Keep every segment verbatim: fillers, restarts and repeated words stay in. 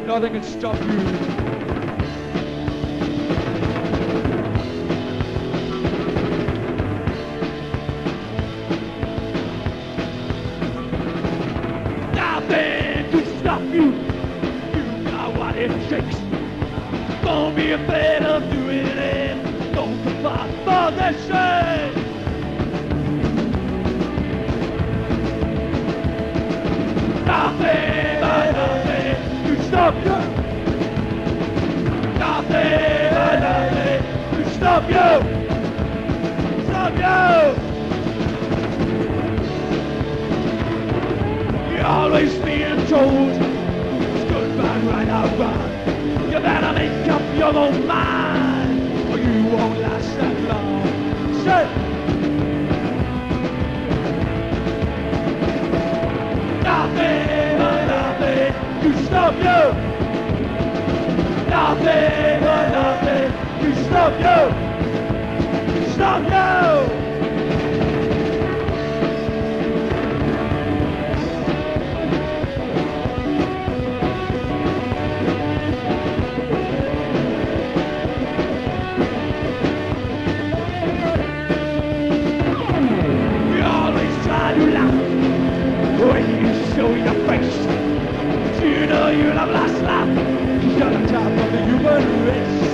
nothing can stop you. Nothing can stop you. You got what it takes. Don't be afraid of doing it. Don't comply for the shame. Nothing but nothing to stop you. Nothing but nothing to stop you. Stop you. You're always being told it's good, bad, right, or wrong. You better make up your own mind, or you won't last that long. Say. Nothing but nothing to stop you. Nothing but nothing to stop you. Stop you. You always try to laugh when you show your face. Do you know you'll have last laugh? You're on top of the human race.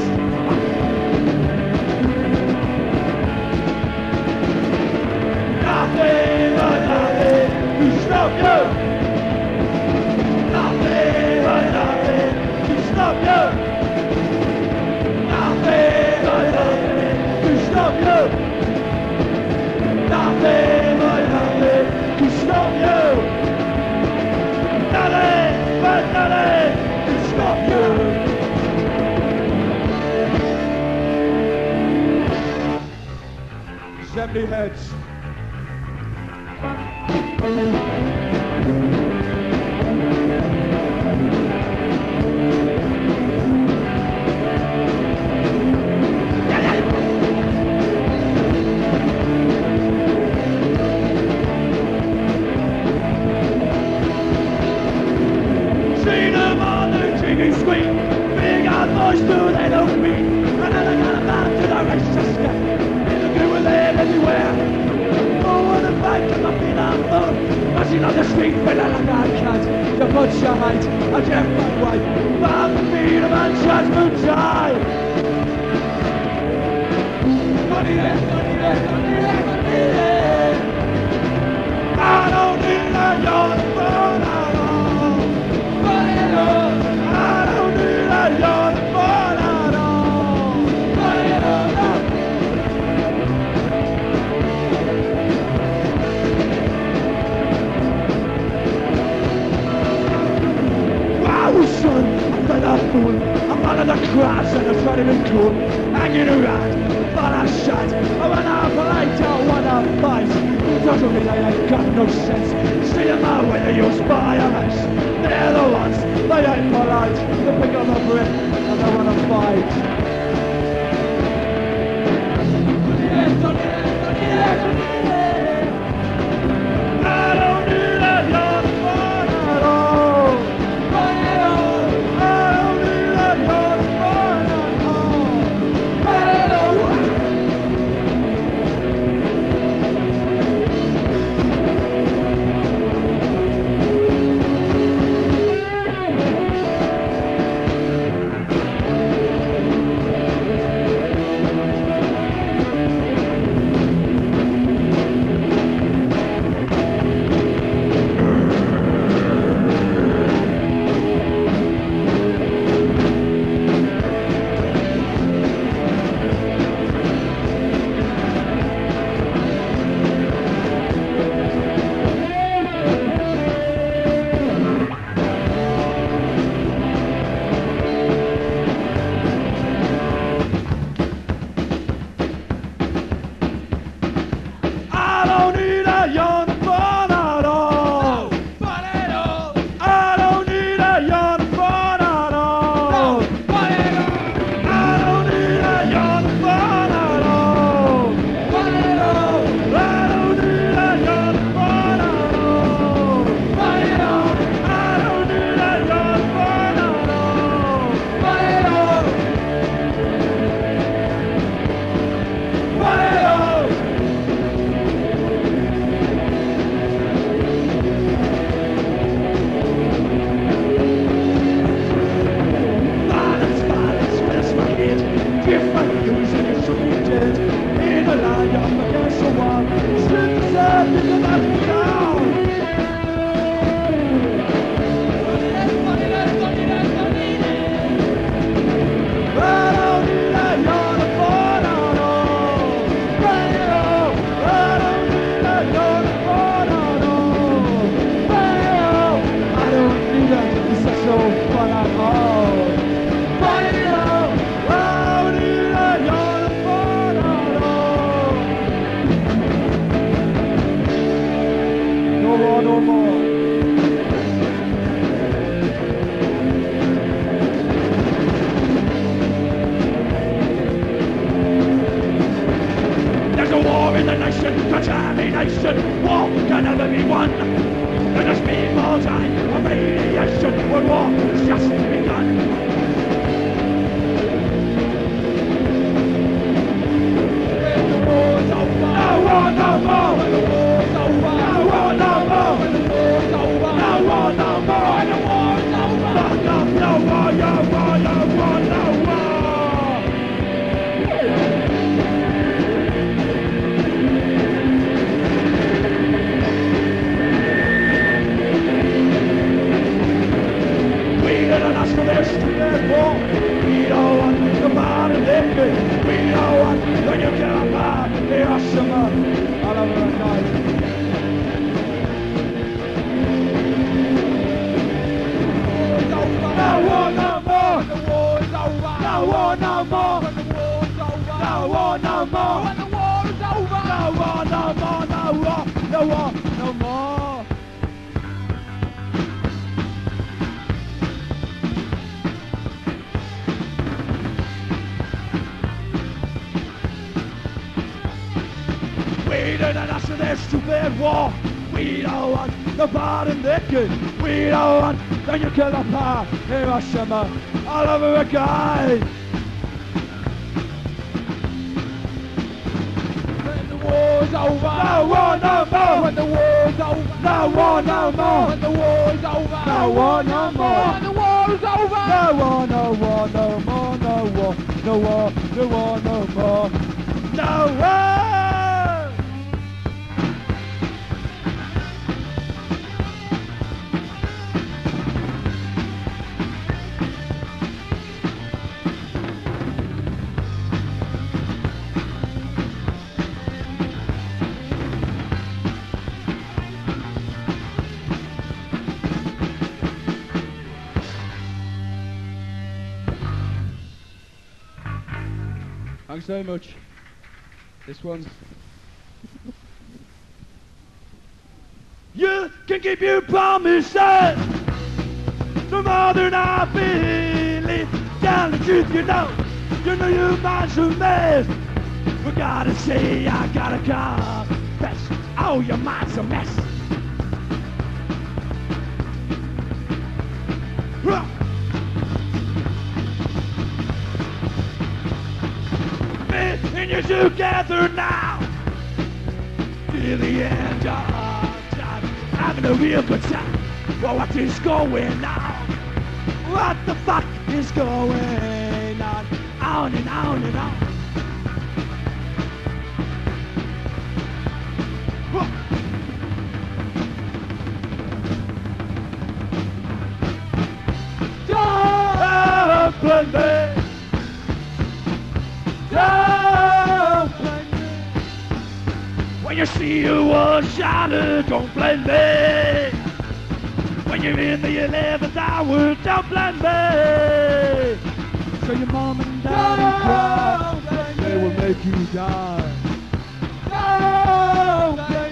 Nothing but nothing to stop you. Nothing but nothing to stop you. Nothing but nothing to stop you. Nothing but nothing to stop you. Nothing but nothing to stop you. Seventy heads. See them on the chicken screen, big out boys do they don't mean. Another got a man to the racist step. They look good with it everywhere. Come up in our phone, rushing on the street with a like I can't. You put your height, I jeff my wife, but the feet of my judgment time. Money there, money there, money there, money there. I don't need a yard phone at all. Money there, I don't need a yard phone at all. Money there. Son, I'm fed up fool. I'm one of the crowds and I'm trying to be cool. Hanging around, but I shite. I wanna polite, I wanna fight. It doesn't mean I ain't got no sense. See them out when they use violence. They're the ones, they ain't polite. They pick up a brick and they wanna fight. Yes, don't get it, don't get it, don't get it. I don't need a yard phone at all. generation, war can never be won. Let us be more time of radiation, when war has just begun. We don't want the bottom liquid. We don't want when you come by Hiroshima. I love it, guys. No war no more. When the war's over. No war no more. When the war's over. No war no more. When the war's over. No war no more. No war. No war no more. We don't ask for this stupid war. We don't want the bottom liquid. We don't want the nuclear power. Hiroshima all over again. When the war's over. No war no more. When the war's over. No war no more. When the war's over. No war no more. When the war's over. No war no war no more. No war. No war. No war no more. No war. Thanks so much. This one's... You can keep your promises, no more than I believe. Tell the truth, you know, you know your mind's a mess. But gotta say, I gotta confess, oh, your mind's a mess. Huh. And you're together now till the end of time, having a real good time. Well, what is going on? What the fuck is going on? On and on and on. Don't blame me. Don't blame me. When you see you was shattered, don't blame me. When you're in the eleventh hour, don't blame me. So your mom and dad cry, they will make you die. Don't blame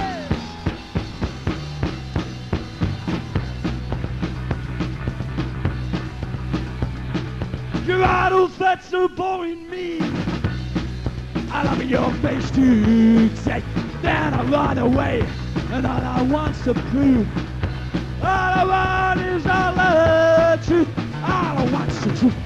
me. Your idols that's so boring me. I love your face to say that I run away, and all I want's to prove. All I want is all the truth. All I want's the truth.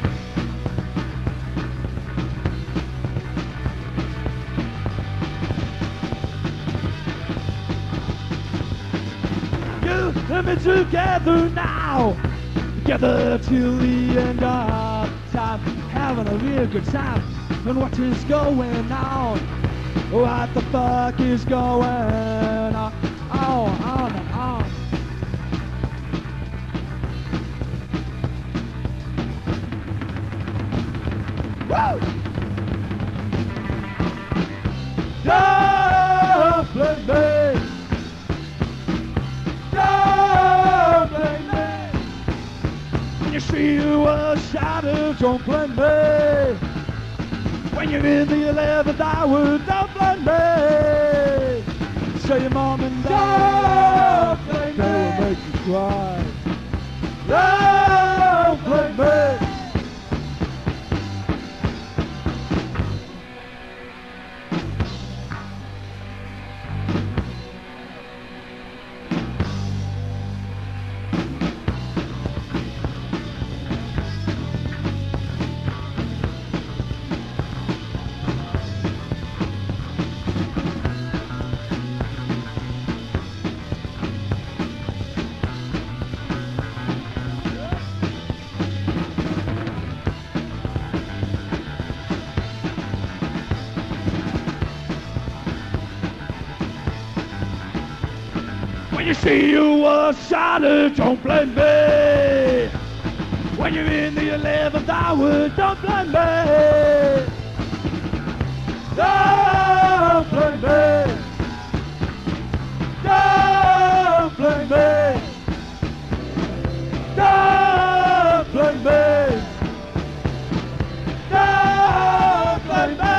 You and me together now, together till the end of time, having a real good time. And what is going on? What the fuck is going on? On, on, and on. Woo! Don't blame me. Don't blame me. When you see you were shattered, don't blame me. When you're in the eleventh hour, don't blame me. So your mom and dad, don't blame they me. Will make you cry. Don't blame me. When you see you were shattered, don't blame me. When you're in the eleventh hour, don't blame me. Don't blame me. Don't blame me. Don't blame me. Don't blame me.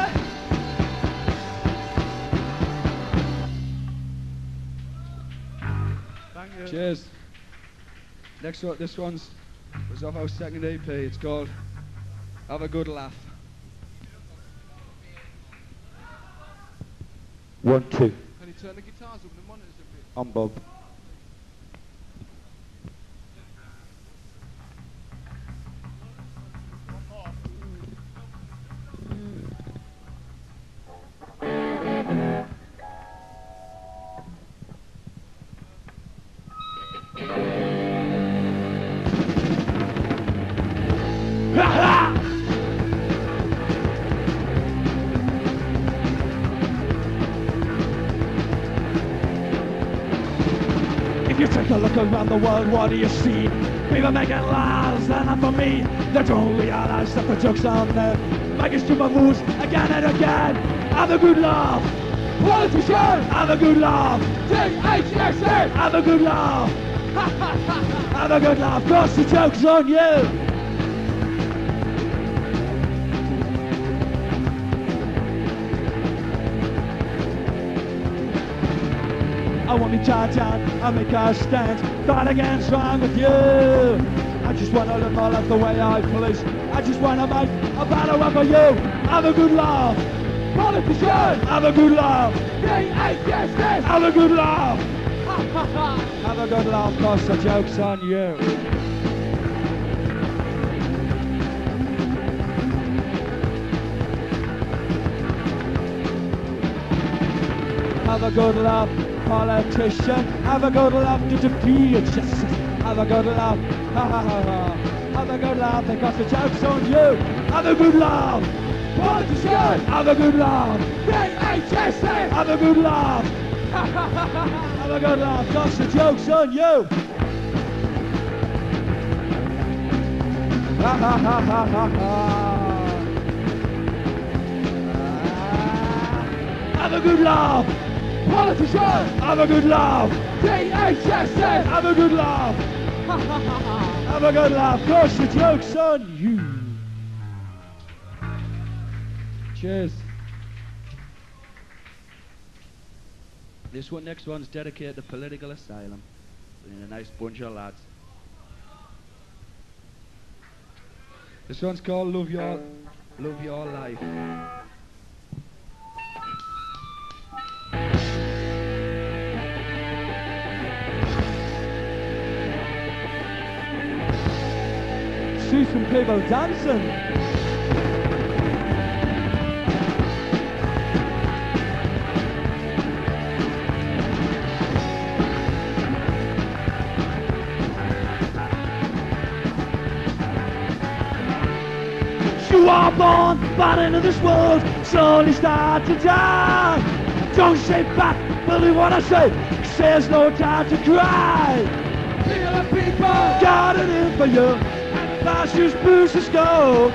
Thank you. Cheers. Next one, this one's was off our second E P. It's called Have a Good Laugh. One, two. Can you turn the guitars up and the monitors a bit? I'm Bob. If you take a look around the world, what do you see? People making laughs, and not for me. They don't realize that the joke's on them. Making stupid moves again and again. Have a good laugh. Politician! Have a good laugh. T H S A! Have a good laugh. Have a good laugh, cause the joke's on you. I want me charge out and make a stand. Fight against wrong with you. I just wanna live my life the way I please. I just wanna make a better one for you. Have a good laugh. Politician! Have a good laugh. D H S S! Have a good laugh. Have a good laugh, cause the joke's on you. Have a good laugh, politician. Have a good laugh to defeat justice. Have a good laugh, ha ha ha ha. Have a good laugh because the joke's on you. Have a good laugh, politician. Have a good laugh, D H S A. Have a good laugh, ha ha ha ha. Have a good laugh because the joke's on you. Ha ha ha ha ha ha. Have a good laugh. Politician! Have a good laugh! D H S A! Have a good laugh! Have a good laugh, cause the joke's on you! Cheers. This one, next one's dedicated to Political Asylum. Being a nice bunch of lads. This one's called Love Your, Love Your Life. See some people dancing. You are born, but into this world, slowly start to die. Don't sit back, believe what I say, 'cause there's no time to cry. Feel the people, got it in for you. Last year's booze go.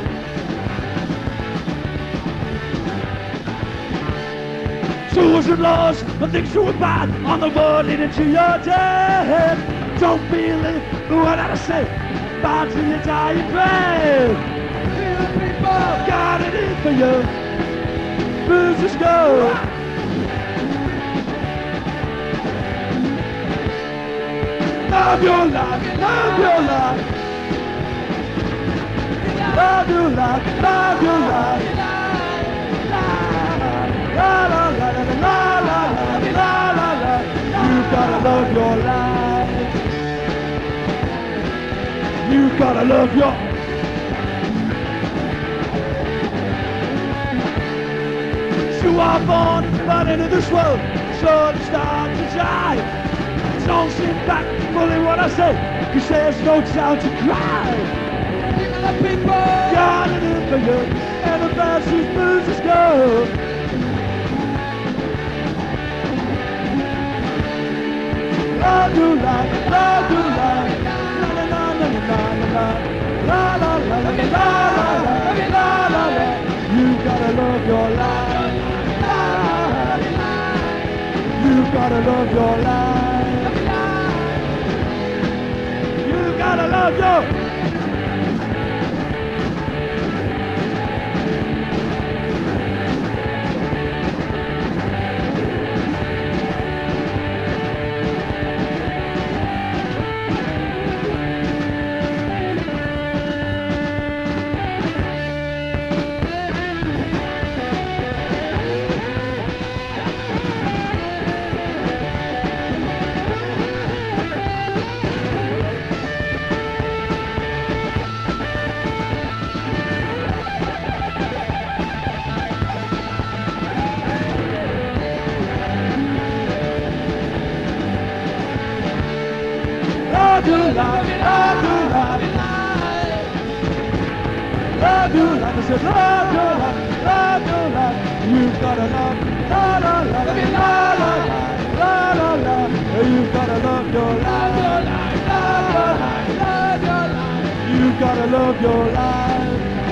Tools and laws and things that were bad on the road leading to your death. Don't believe what I say, bad till you die in bed. Feel the people, got it in for you. Booze go. Love your life, love your life. Love your life, love your life. La la la la la la la la la la. You gotta love your life. You gotta love your. You are born, but into this world, so to start to die. Don't sit back, fully what I say, 'cause there's no time to cry. The people got it in for you, and the fastest losers go. love you like, love you like, la la la la la la la la la la la la la la. You gotta love your life. You gotta love your life. You gotta love your. Love you, love you, love you, love you, love you, like I said, love you, love, love you, love. You gotta love, la la la la la la la la la. You gotta love your life, your life, love your life, love your life. You gotta love your life.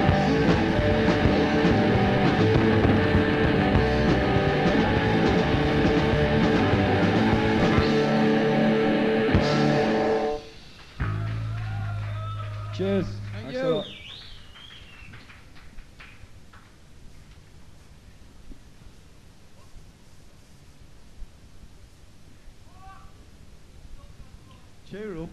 Cheers. Thank Thanks you. a lot. Cheer up.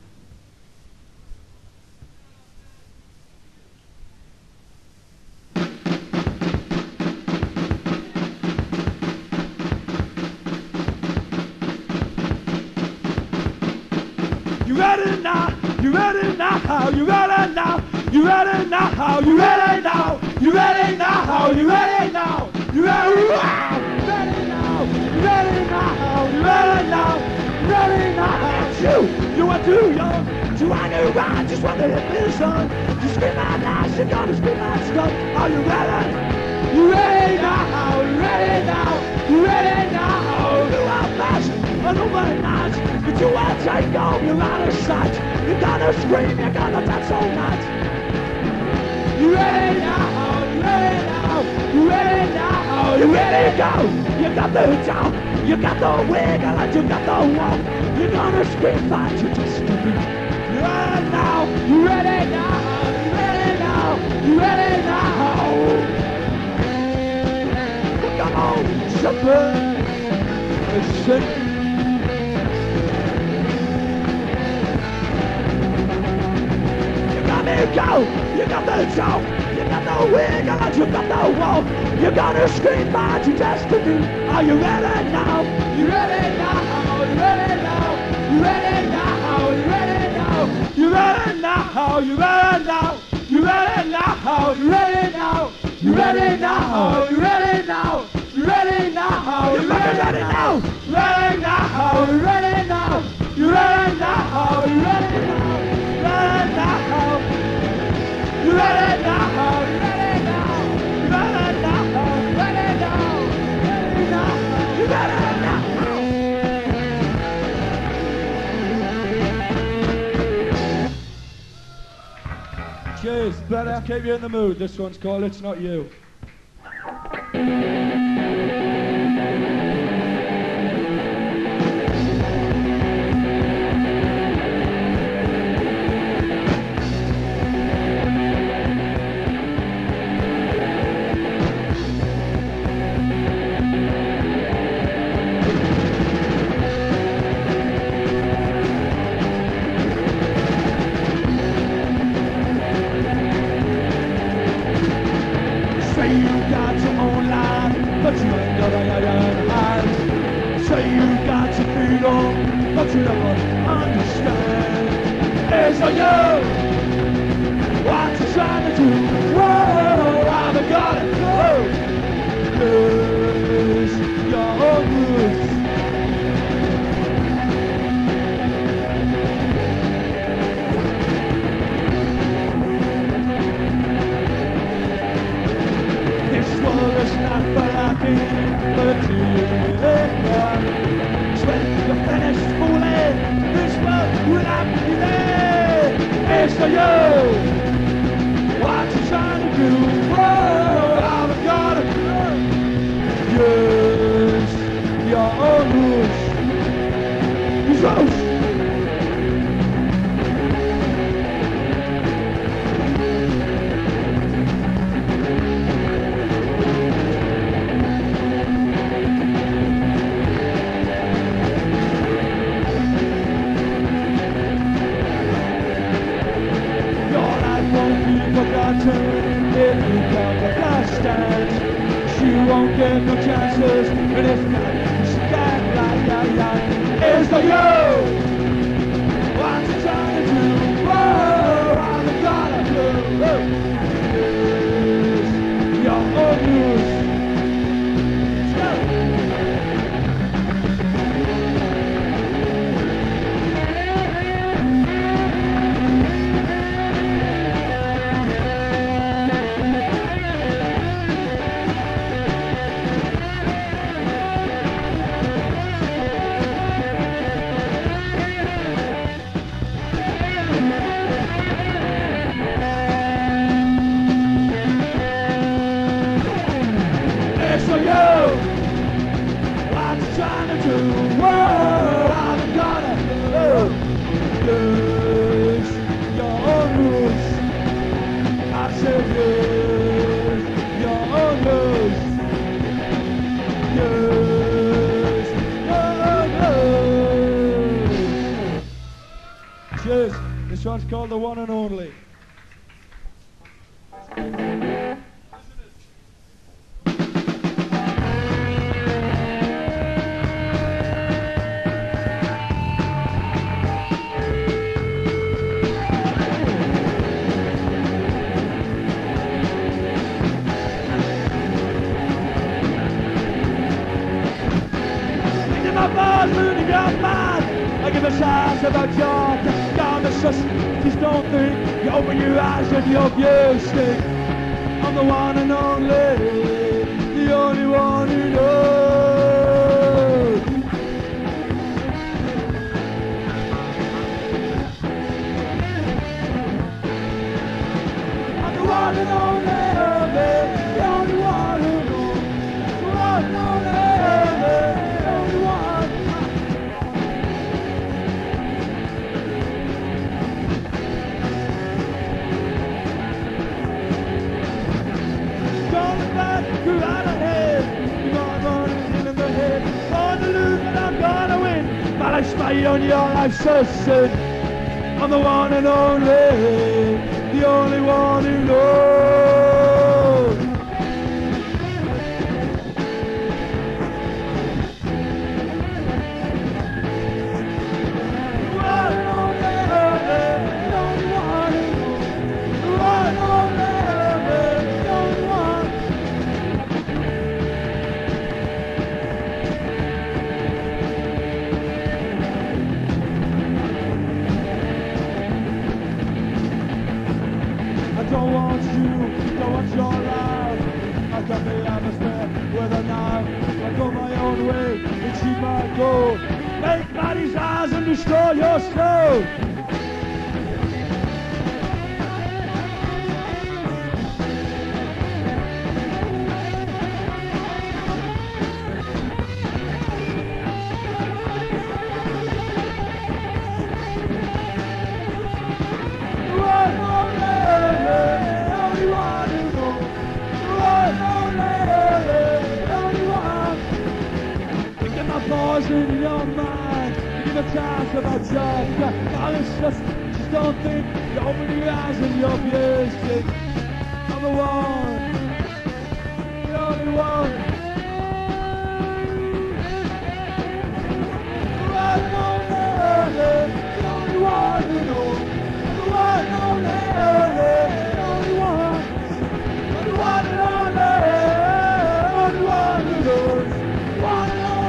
You ready now? You ready now? You ready now? You ready now? You ready now? You ready now? You ready now? You ready now? You ready now? You ready now? You ready now? You ready now? You, you are too young to run around. Just want to hit me, son. You scream out loud, you're gonna scream out stuff. Are you ready? You ready now? You ready now? You ready now? You are fast on the one night, but you are take off. You're out of sight. You're gonna scream. You're gonna dance all night. You ready now? You ready now? You ready now? You ready to go? You got the jump. You got the wiggle and you got the walk. You're gonna scream, but you just a beat. You ready now? You ready now? You ready now? You ready now? Come on, shepherd. Listen. You got me go. You got the jump. You got the wiggle and you got the walk. You're gonna scream, but you just a beat. Are you ready now? You ready now? You ready now? You ready now? You ready now? You ready now? You ready now? You ready now? You ready now? You ready now? You ready now? You ready now? You ready now? Ready now? You ready now? You ready now? You ready now? Ready now? You ready now? You ready now? You ready now? Ready now? Ready now? You ready now? Cheers. Better keep you in the mood. This one's called It's Not You. Say you got your own life, but you ain't got your own eyes. Say you got your freedom, but you never understand. It's on you. What you trying to do? Whoa, I've got it. Whoa. Lose your roots. This world is not for laughing, but to live one. When you're finished fooling, get no chances, and if not, you should get like, yeah, yeah. It's for you. What you trying to do? Whoa, I'm gonna do. Yes, you're on news. Cheers. This one's called The One and Only. Give a chance about your down the sus. Just don't think you open your eyes and your views stink. I'm the one and only, the only one who knows. I'm the one and only, the only one who knows. The one and only, the only one. You're out of head, you're gonna run in, in the head. Gonna lose and I'm gonna win. My life's made on your life so soon. I'm the one and only, the only one who knows. The one and only, the only one who knows. The one and only. Don't want you, don't want your love. I got the atmosphere with a knife. I go my own way, achieve my goal. Make bodies eyes and destroy your soul. In your mind, give a chance about your God. It's just, just don't think. You open your eyes and your views think. I'm the one, the only one. The one and only, the only one who knows. The one and only, the only one. The one and only, the only one who knows. The one and only.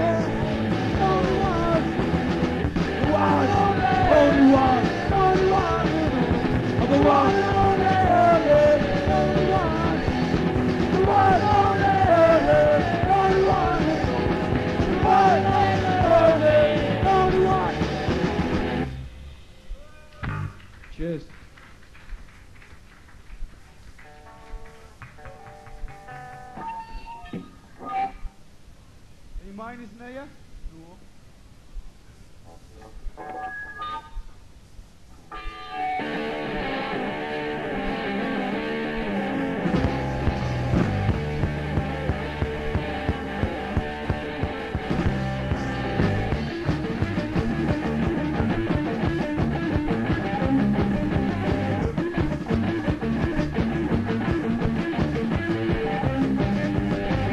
Only one, only one, I'm the one, only, only one, the one, only, only one, the one, only, only one. Cheers. Any miners in there? No.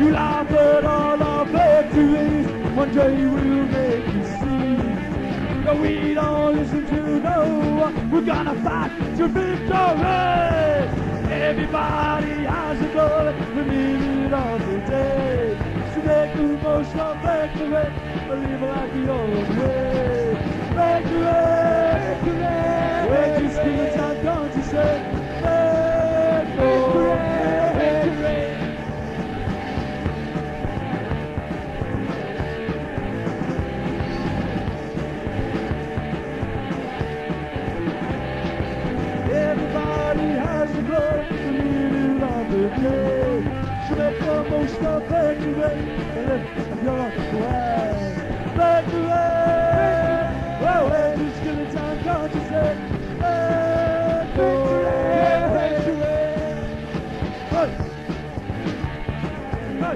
You laugh at all our victories. One day we'll make you see. But we don't listen to no one. We're gonna fight to victory. Everybody has a goal. We live it all the day. So make the most of victory. Believe like the old way. Victory, victory. We're just giving time, don't you say? Victory, victory. Everybody has a goal. We live it all the day. So make the most of victory. Believe your way. Victory. Well, we're just giving time, don't you say? Victory, victory. Hey, hey.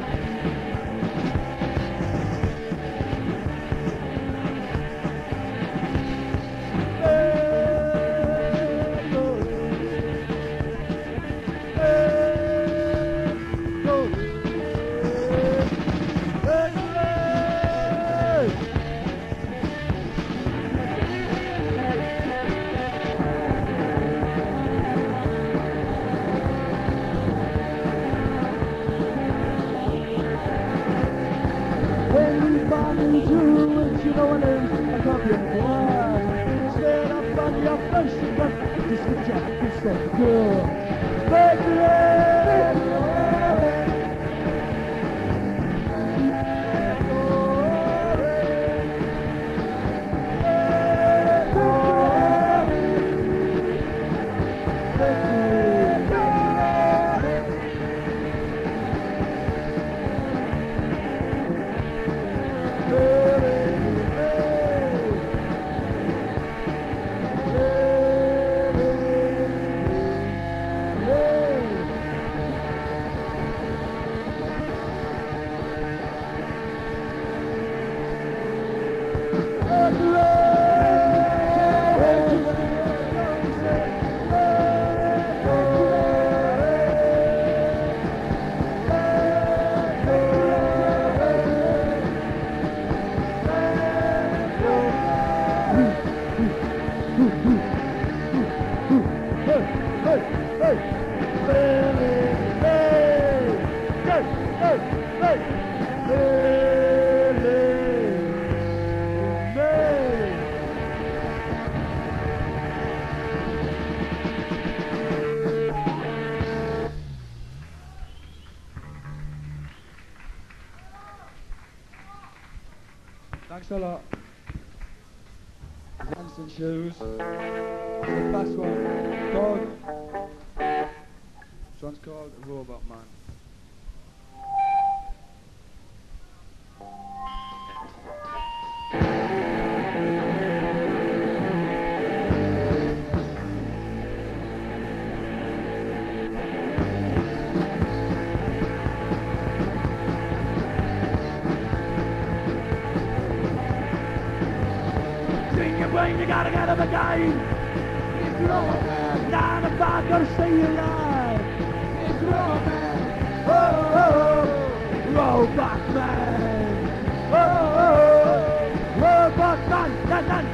Thanks a lot. Dancing shoes. The last one called. This one's called Robot Man. When you gotta get up again, it's Robot. Nine to five, gotta stay alive. It's Robot. Oh, oh, oh, Robot Man. Oh, oh, oh, Robot Man. Dun, dun.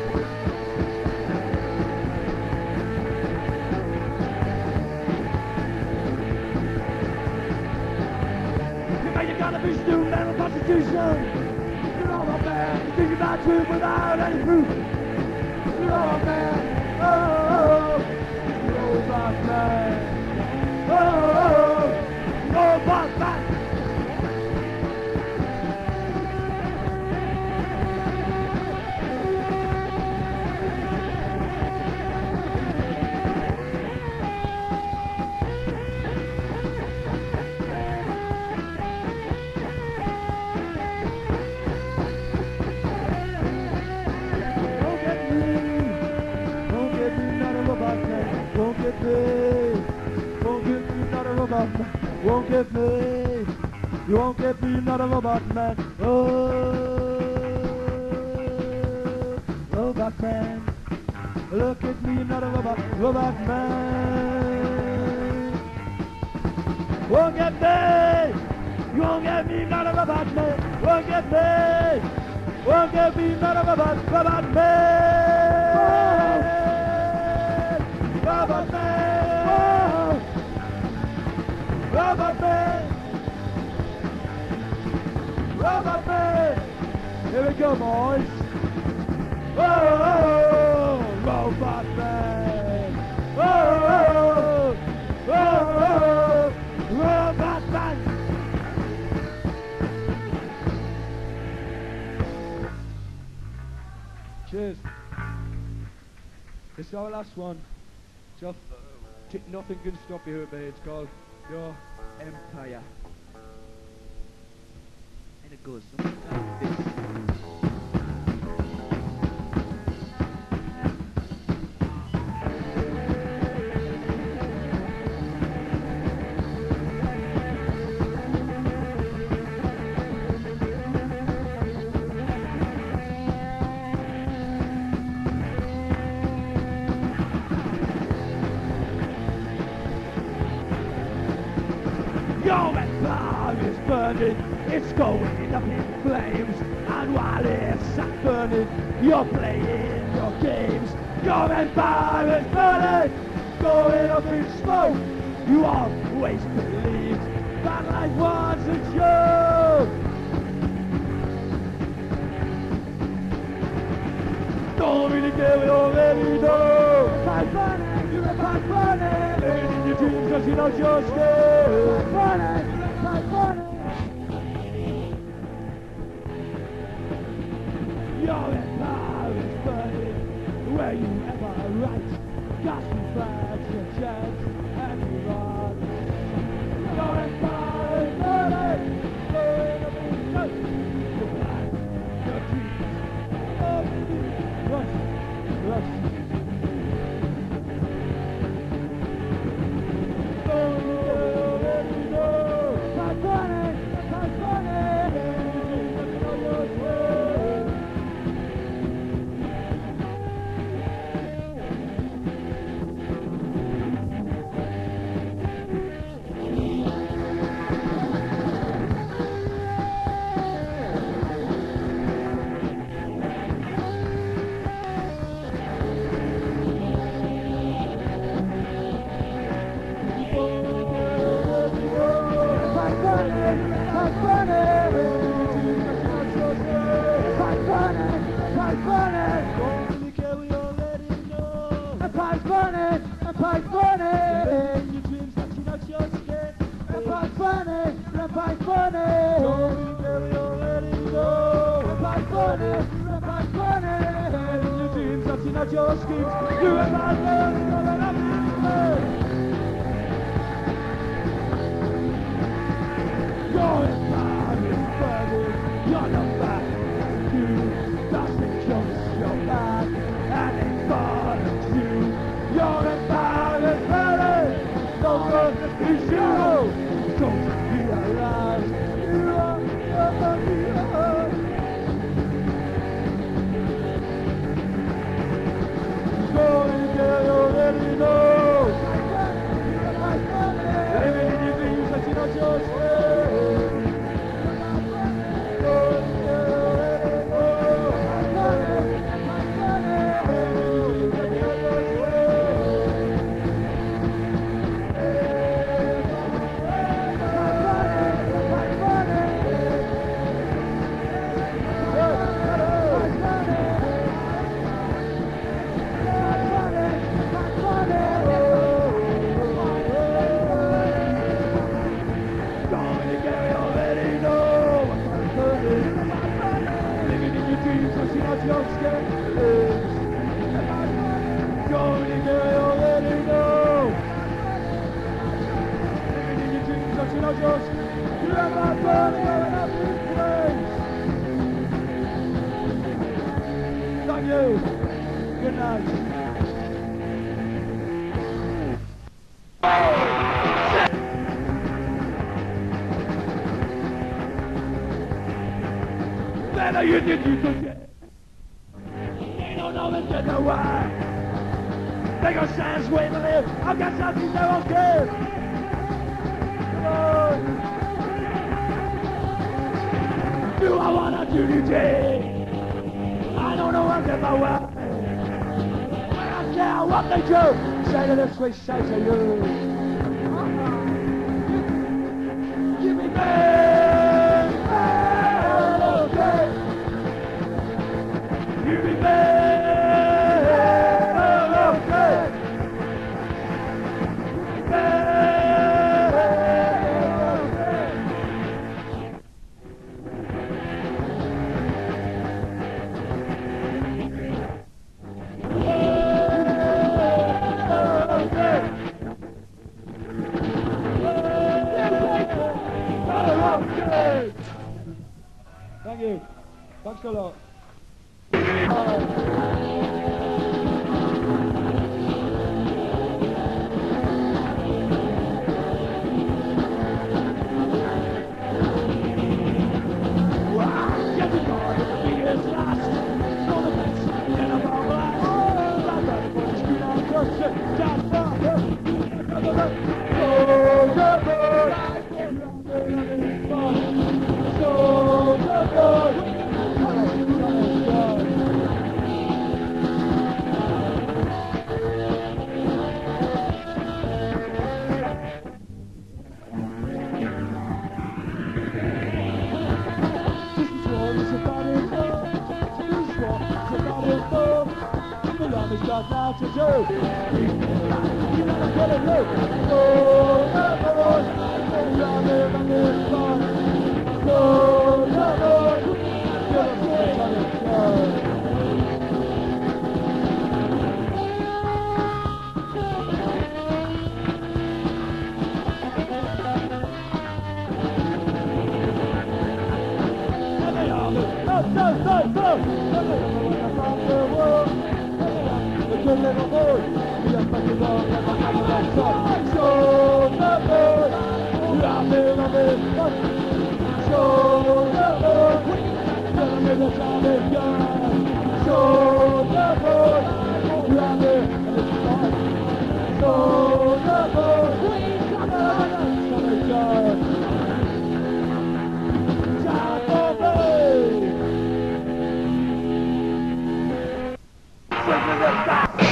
You know you gotta be student mental constitution. Robot Man, think about truth without any proof. Robot Man, oh, Robot Man, oh, Robot Man. Won't get me, you won't get me, not a robot man. Oh, robot man, look at me, not a robot, robot man. Won't get me, You won't get me none of about me. Won't get me. Won't get me none of about about me. About me. About me. About me. Here we go, boys. Oh, oh, oh, robot man. Oh, oh, oh, oh, oh, robot man. Cheers. This is our last one. Just t- nothing can stop you, babe. It's called Your Empire. And it goes something like this. Your empire is burning, it's going up in flames. And while it's sat burning, you're playing your games. Your empire is burning, going up in smoke. You always believed that life was a joke. Don't really care, we already know. Fight burning, you're a fight burning. Living in your dreams cause you know you're scared. Fight burning, you're a fight burning. Your empire is burning. Where you ever right, gospel bags your chance and you run. Your empire is burning. Going up in smoke. Your plans, your dreams. Rush, rush. Don't you already know? Fight burning, fight burning. You know your way. Not your schemes, you and my love, you're an amazing. Your empire is burning, you're not back. You doesn't just your back, and it follows you. Your empire is burning, no one is you. Don't realize you are the hero. Going there, you already know. Living in your dreams that you know just where. Going there, you already know. Thank you. Good night. Better you did you forget. They don't know the gender why. They got Sam's way to live. I've got something they won't give. Come on. I wanna do you day. I don't know what's in my way. When I care what they do, say to this, we say to you. Give me back, okay. Give me back, okay. Thank you. Thanks a lot. Back.